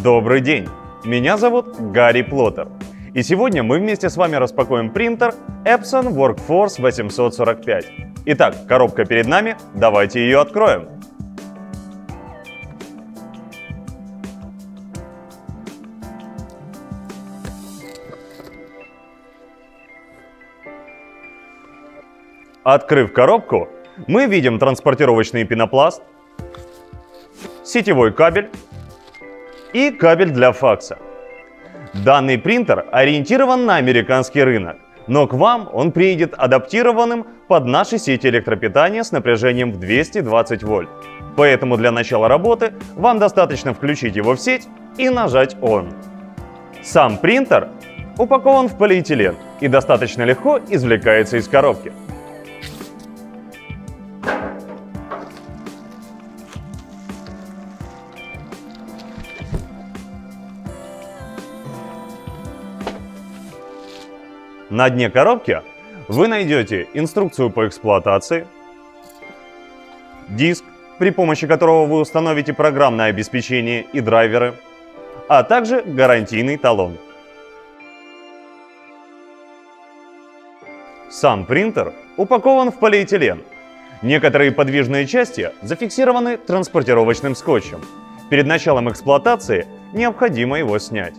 Добрый день! Меня зовут Гарри Плоттер. И сегодня мы вместе с вами распакуем принтер Epson Workforce 845. Итак, коробка перед нами, давайте ее откроем. Открыв коробку, мы видим транспортировочный пенопласт, сетевой кабель и кабель для факса. Данный принтер ориентирован на американский рынок, но к вам он приедет адаптированным под наши сети электропитания с напряжением в 220 вольт. Поэтому для начала работы вам достаточно включить его в сеть и нажать ON. Сам принтер упакован в полиэтилен и достаточно легко извлекается из коробки. На дне коробки вы найдете инструкцию по эксплуатации, диск, при помощи которого вы установите программное обеспечение и драйверы, а также гарантийный талон. Сам принтер упакован в полиэтилен. Некоторые подвижные части зафиксированы транспортировочным скотчем. Перед началом эксплуатации необходимо его снять.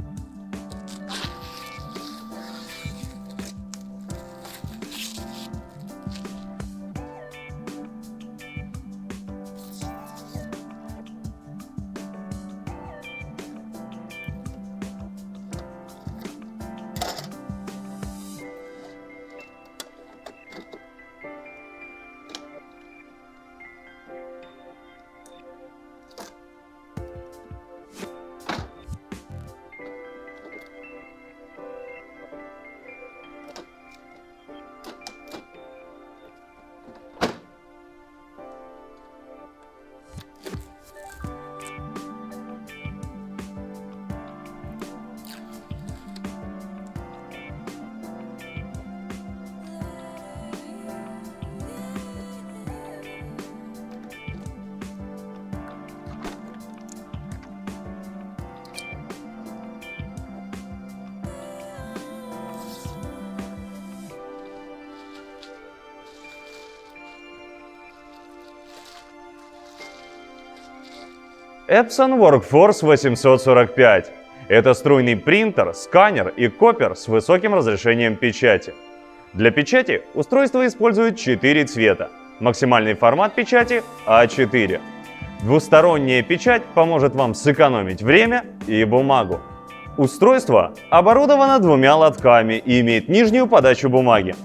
Epson Workforce 845. Это струйный принтер, сканер и копер с высоким разрешением печати. Для печати устройство использует 4 цвета. Максимальный формат печати А4. Двусторонняя печать поможет вам сэкономить время и бумагу. Устройство оборудовано 2 лотками и имеет нижнюю подачу бумаги.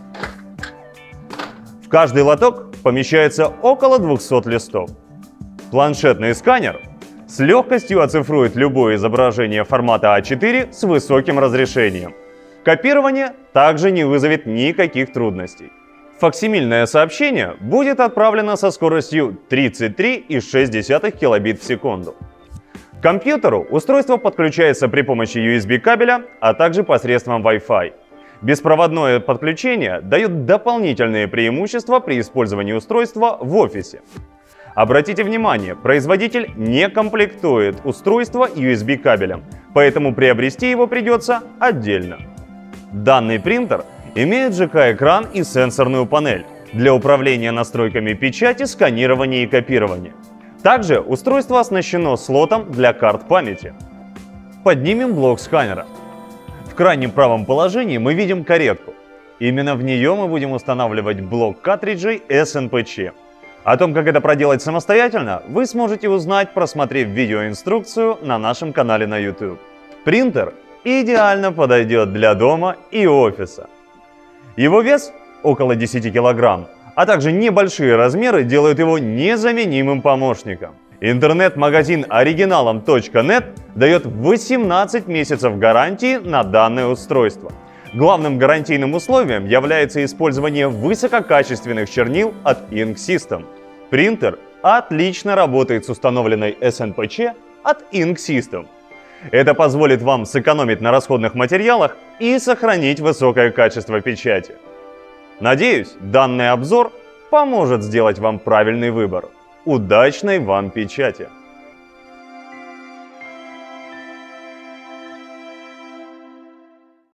В каждый лоток помещается около 200 листов. Планшетный сканер с легкостью оцифрует любое изображение формата А4 с высоким разрешением. Копирование также не вызовет никаких трудностей. Факсимильное сообщение будет отправлено со скоростью 33,6 килобит в секунду. К компьютеру устройство подключается при помощи USB кабеля, а также посредством Wi-Fi. Беспроводное подключение дает дополнительные преимущества при использовании устройства в офисе. Обратите внимание, производитель не комплектует устройство USB кабелем, поэтому приобрести его придется отдельно. Данный принтер имеет ЖК-экран и сенсорную панель для управления настройками печати, сканирования и копирования. Также устройство оснащено слотом для карт памяти. Поднимем блок сканера. В крайнем правом положении мы видим каретку. Именно в нее мы будем устанавливать блок картриджей SNPC. О том, как это проделать самостоятельно, вы сможете узнать, просмотрев видеоинструкцию на нашем канале на YouTube. Принтер идеально подойдет для дома и офиса. Его вес около 10 кг, а также небольшие размеры делают его незаменимым помощником. Интернет-магазин оригиналом.нет дает 18 месяцев гарантии на данное устройство. Главным гарантийным условием является использование высококачественных чернил от Ink System. Принтер отлично работает с установленной SNPC от Ink System. Это позволит вам сэкономить на расходных материалах и сохранить высокое качество печати. Надеюсь, данный обзор поможет сделать вам правильный выбор. Удачной вам печати!